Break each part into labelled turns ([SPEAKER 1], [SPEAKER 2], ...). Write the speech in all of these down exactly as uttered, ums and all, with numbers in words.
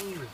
[SPEAKER 1] Ui.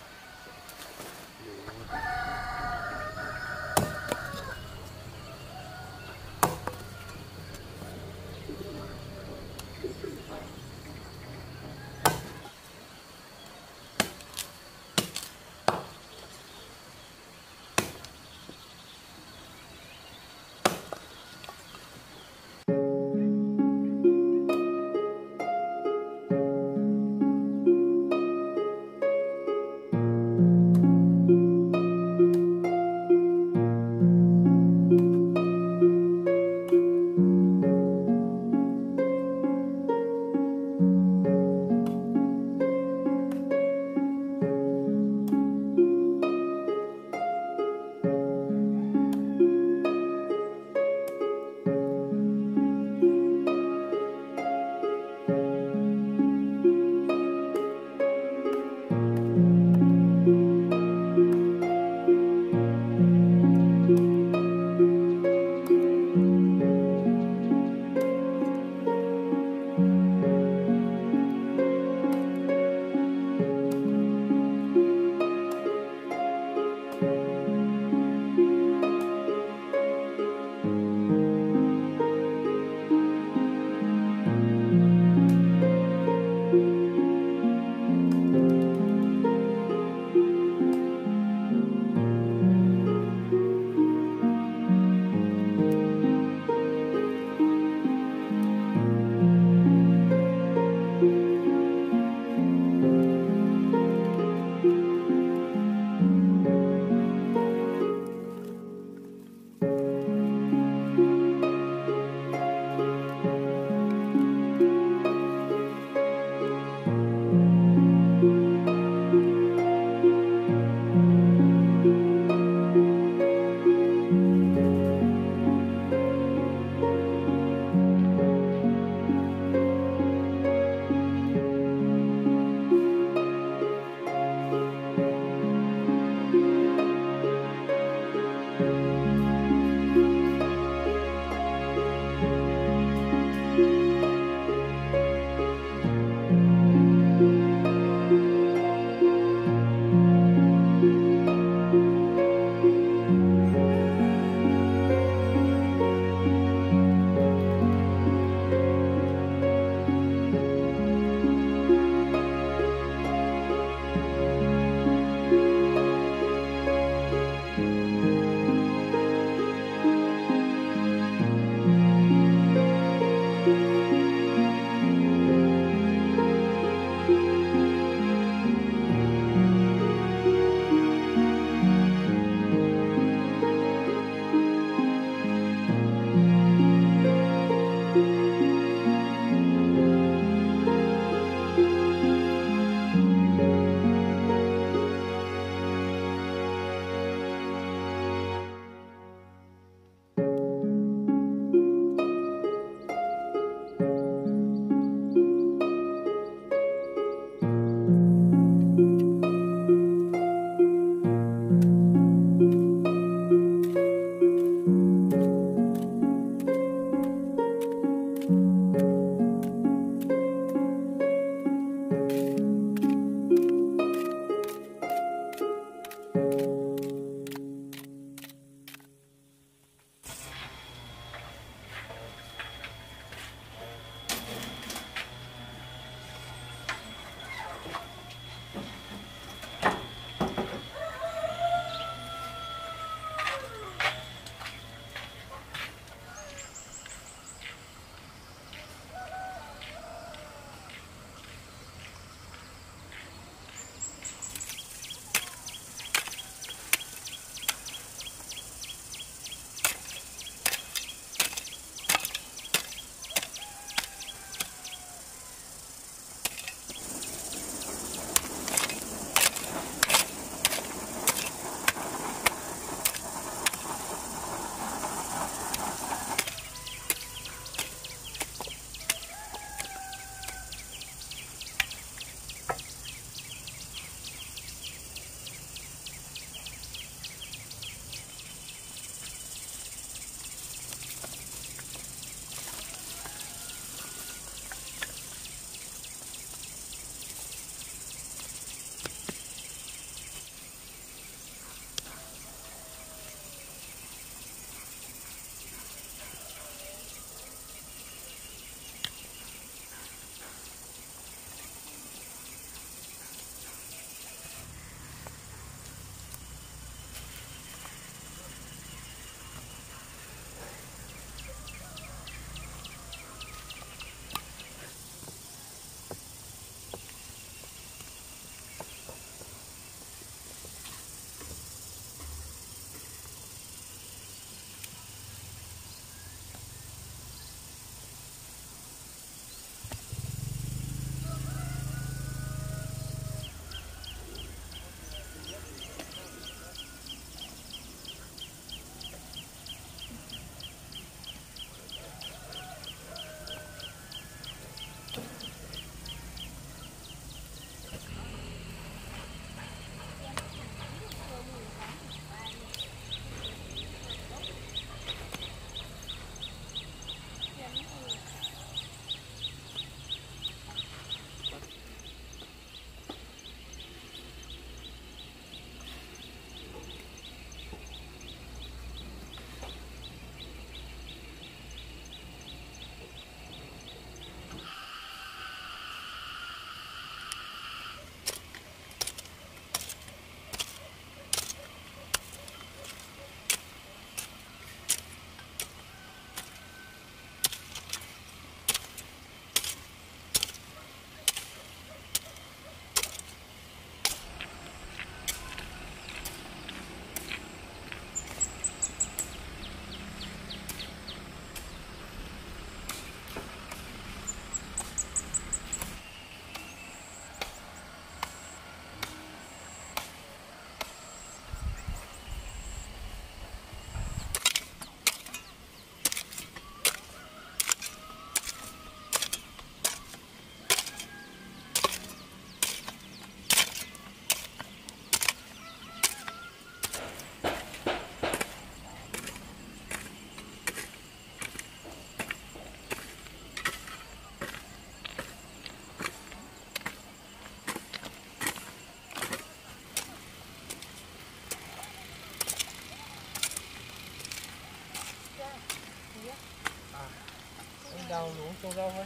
[SPEAKER 1] thôi.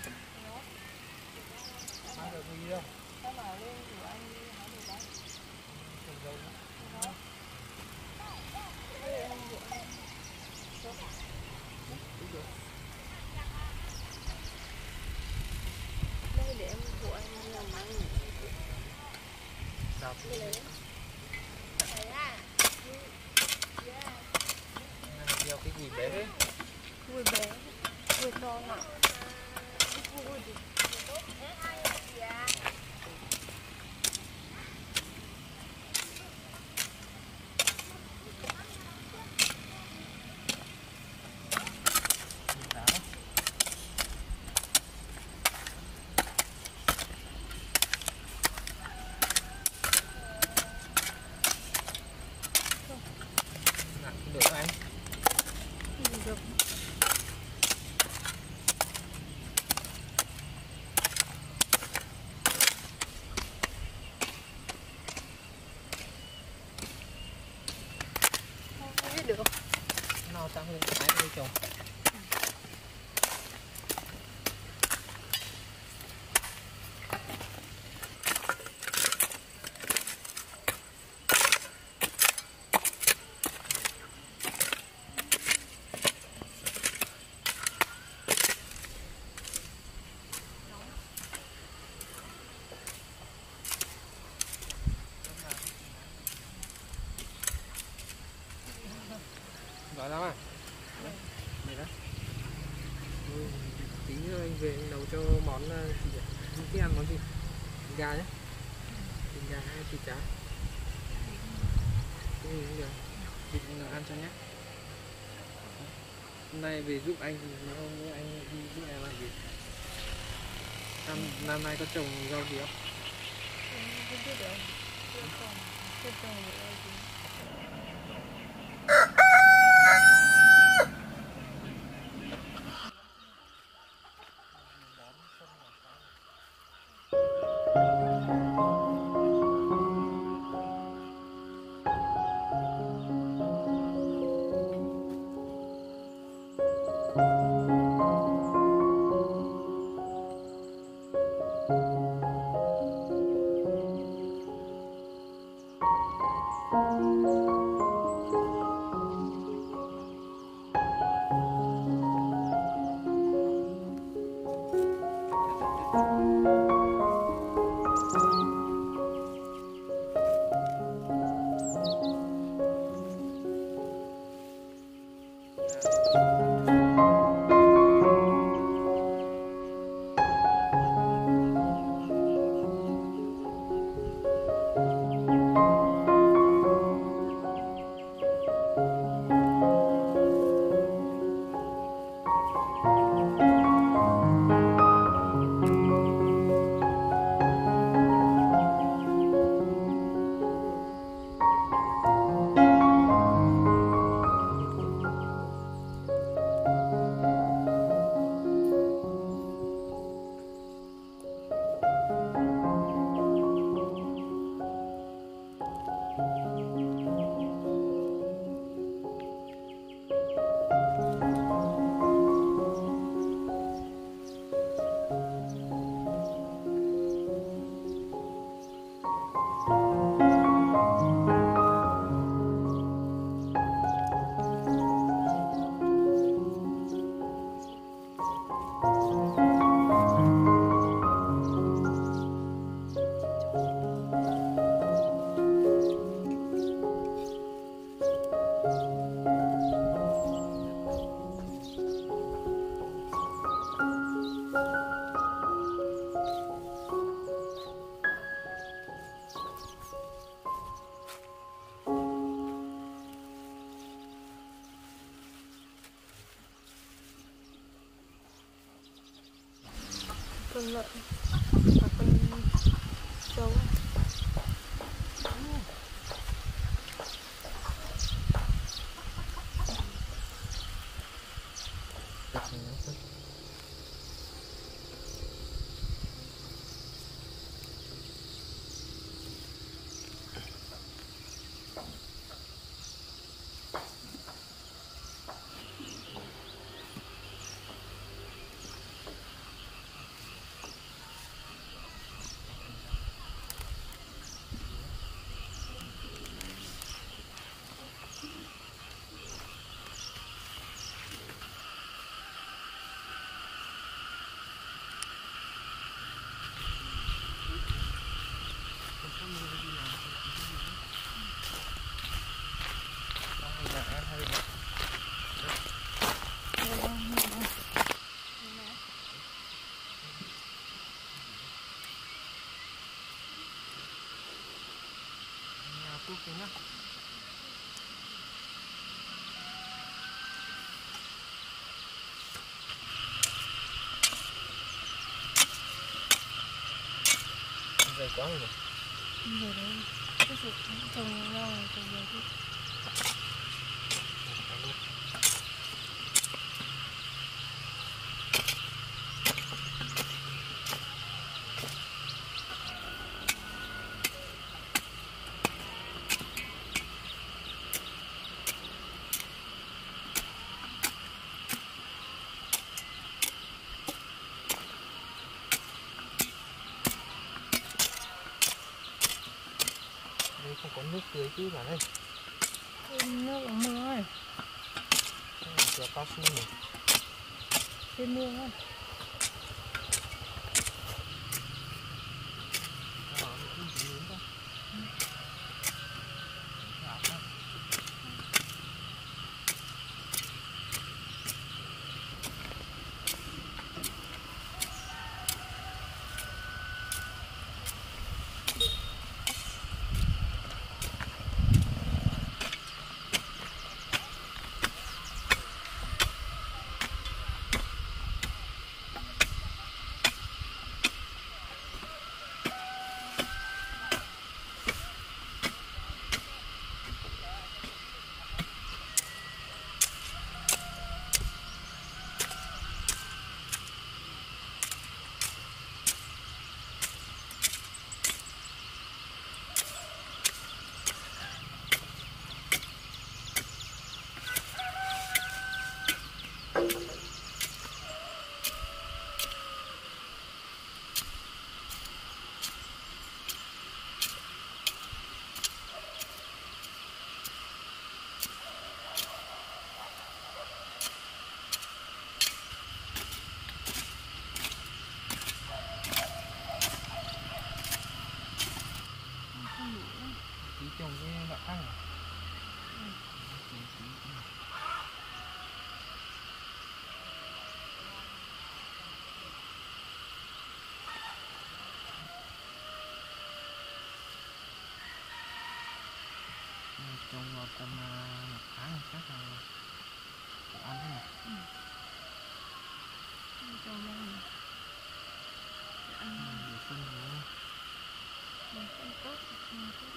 [SPEAKER 1] Mang được gì đâu.
[SPEAKER 2] Sao bảo lên rủ anh đi hái đồ đấy.
[SPEAKER 1] Trồng dâu nữa.
[SPEAKER 2] Đó. Đây em rủ anh. Được.
[SPEAKER 1] Được.
[SPEAKER 2] Đây để em rủ anh làm ăn.
[SPEAKER 1] Đạp
[SPEAKER 2] Cái đấy. Đấy à.
[SPEAKER 1] nhiều cái gì bé thế?
[SPEAKER 2] Vui bé. Vui to nào. Vui gì?
[SPEAKER 1] Được anh.
[SPEAKER 2] Được. Không biết được.
[SPEAKER 1] Nào sang hơn cái cây trồng. Gọi lắm à? Này đó. Ừ, tí nữa anh về anh nấu cho món gì nhỉ? Anh thích ăn món gì? Thịt gà nhé. Thịt gà hay thịt cá? Cái gì cũng được. Thịt ăn cho nhé. Hôm nay về giúp anh thì nó không anh đi giúp em làm gì? Năm, năm nay có trồng rau gì không?
[SPEAKER 2] Không biết được. Không trồng. Không trồng được gì. Con lợn và con trâu.
[SPEAKER 1] chút thế nhá. Dày quá rồi.
[SPEAKER 2] Rồi đấy. Cái sự trồng nhau này trồng nhiều chứ.
[SPEAKER 1] Đây không có nước tưới chứ bạn ơi.
[SPEAKER 2] Nước uống mưa ơi.
[SPEAKER 1] Cửa cao su này.
[SPEAKER 2] Thêm mưa ơi.
[SPEAKER 1] Đó, nó cũng lớn thôi. Tí trồng cái loại khác này. Trồng vào tầm một tháng chắc là ăn đấy này.
[SPEAKER 2] Ừ. Trồng đây này. Ăn
[SPEAKER 1] để phân nữa.
[SPEAKER 2] để phân tốt, phân tốt.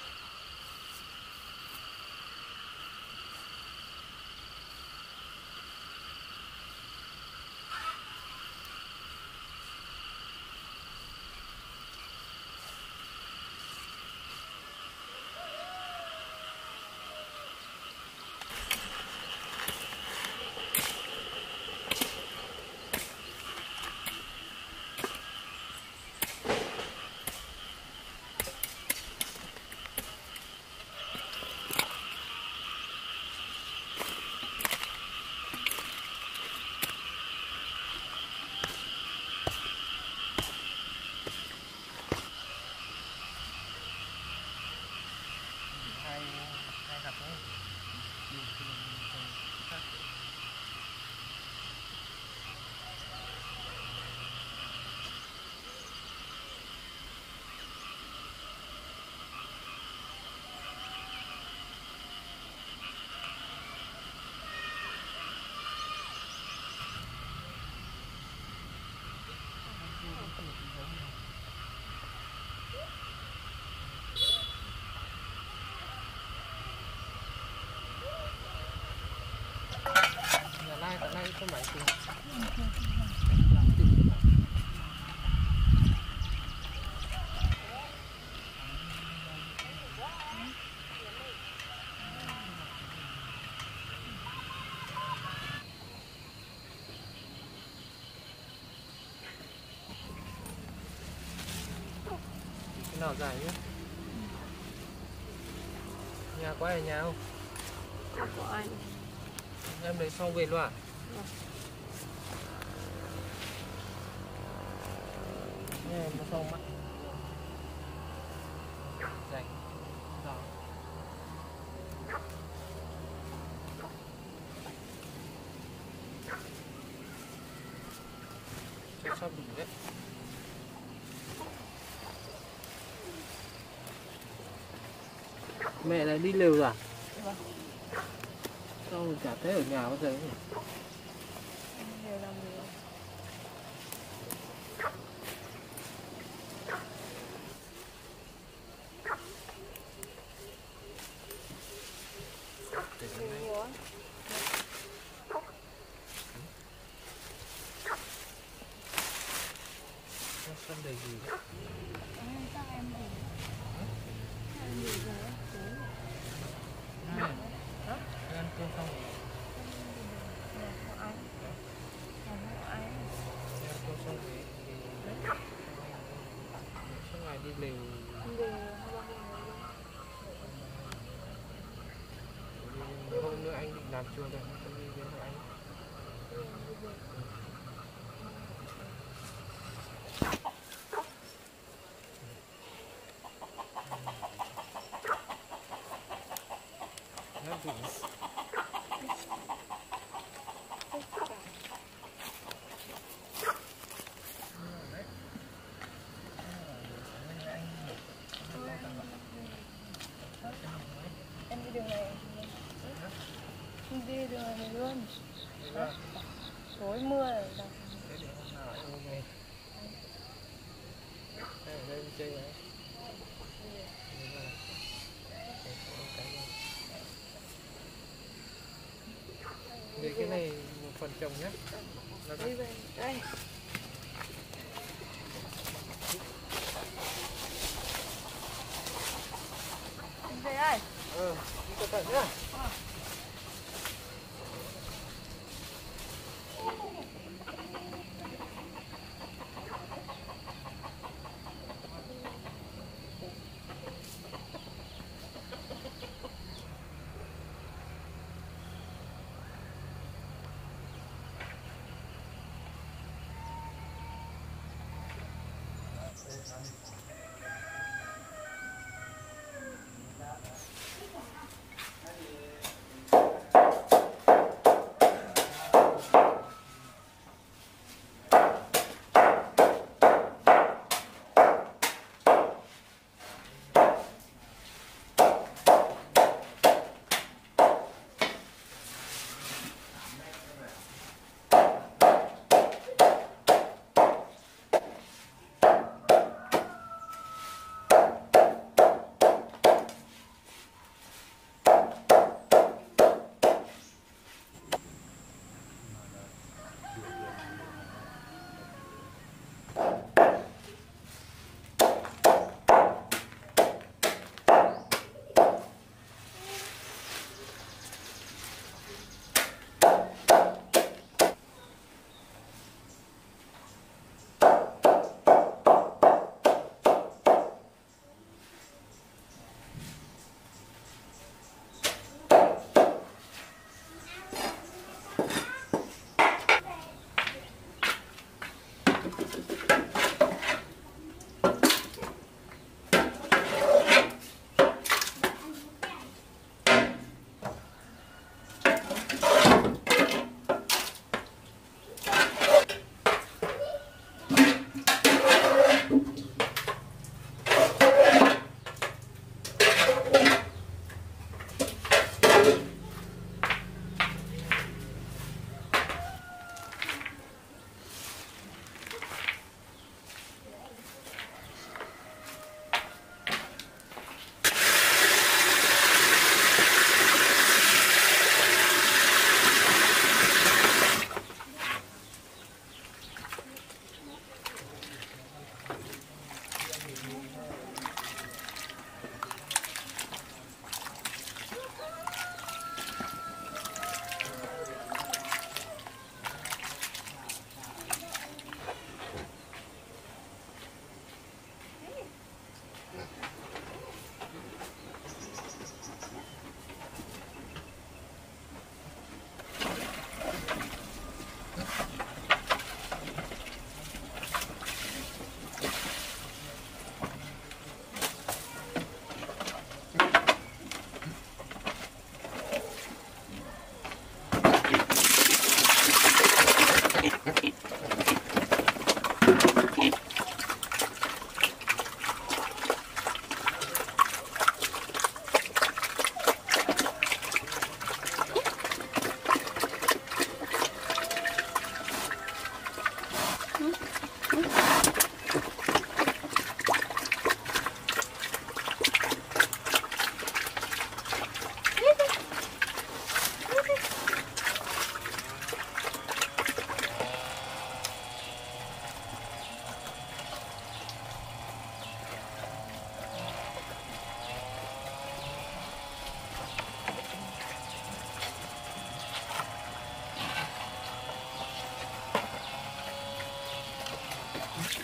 [SPEAKER 1] Hai hai hạt đấy. Điều khiển trồng khác. Nhà nay tại nay có mấy tiền. Cái nào dài nhé. Nhà có ai ở nhà không?
[SPEAKER 2] Không có ai.
[SPEAKER 1] Em lấy xong về luôn à?
[SPEAKER 2] Vâng.
[SPEAKER 1] Nghe em nó xong á. Dành. Đó. Chắc sắp đủ đấy. Mẹ lại đi lều rồi à?
[SPEAKER 2] Vâng.
[SPEAKER 1] Sao chả thấy ở nhà bao giờ nhỉ?
[SPEAKER 2] Đều làm gì? Nhiều á.
[SPEAKER 1] Sân đầy gì đấy?
[SPEAKER 2] Chắc em nghỉ. Chắc em nghỉ rồi á.
[SPEAKER 1] Hả? Ăn cơm xong rồi.
[SPEAKER 2] Có ai? Có ai?
[SPEAKER 1] Ăn cơm xong rồi thì suốt ngày đi lều.
[SPEAKER 2] Đi hai ba hôm rồi.
[SPEAKER 1] Hôm nữa anh định làm chùa rồi, tôi đi với anh. Nó bị
[SPEAKER 2] em đi đường này. Em đi đường này luôn. Tối mưa rồi.
[SPEAKER 1] thế thì hôm nào anh về. Đây ở đây đi chơi đấy. Vì cái này một phần trồng nhé.
[SPEAKER 2] Đi về đây. Em về đây.
[SPEAKER 1] Ờ, đi cẩn thận nhá.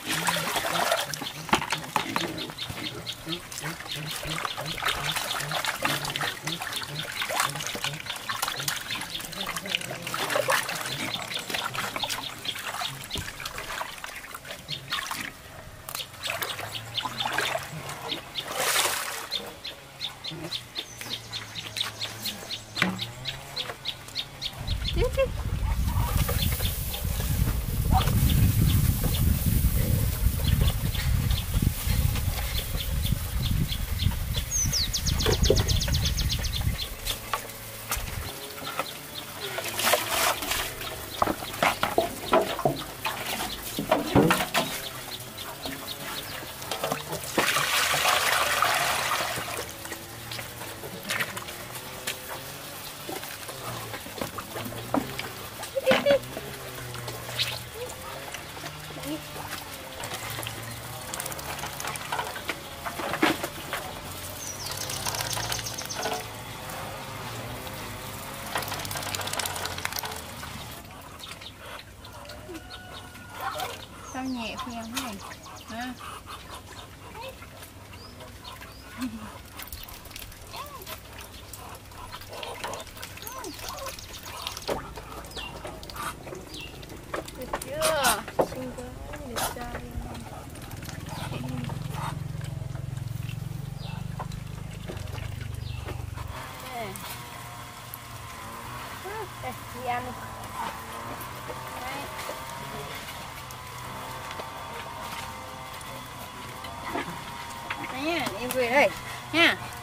[SPEAKER 2] Sao nhẹ phèn thế này ha. Được chưa? Xinh quá, đẹp trai. Đây, đi ăn đi. Đấy. Đấy nha, em về đây nha.